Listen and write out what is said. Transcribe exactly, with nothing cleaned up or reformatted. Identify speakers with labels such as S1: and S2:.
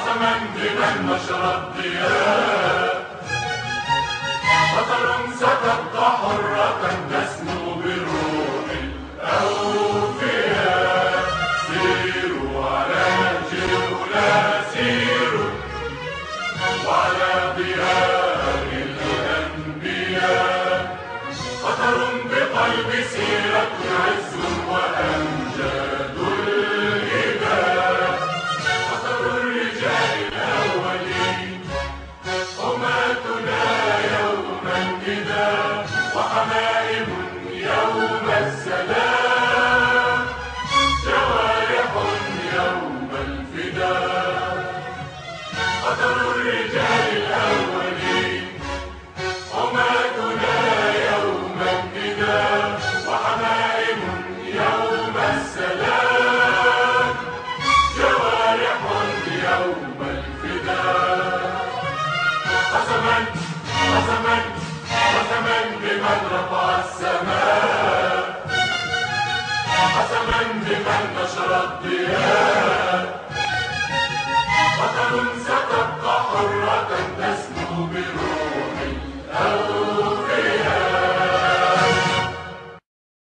S1: قسما بمن نشر الضياء، قطر ستبقى حرة تسمو بروح الأوفياء. سيروا على نهج الأولى سيروا، وعلى ضياء الأنبياء. قطر بقلب سيرة عز وأمجاد الإباء. قطر الرجال الأولين حماتنا يوم النداء، وحمائم يوم السلام، جوارح يوم الفداء. قطر الرجال الأولين حماتنا يوم النداء، وحمائم يوم السلام، جوارح يوم الفداء. قسما قسما قسما بمن رفع السماء، قسما بمن نشر الضياء.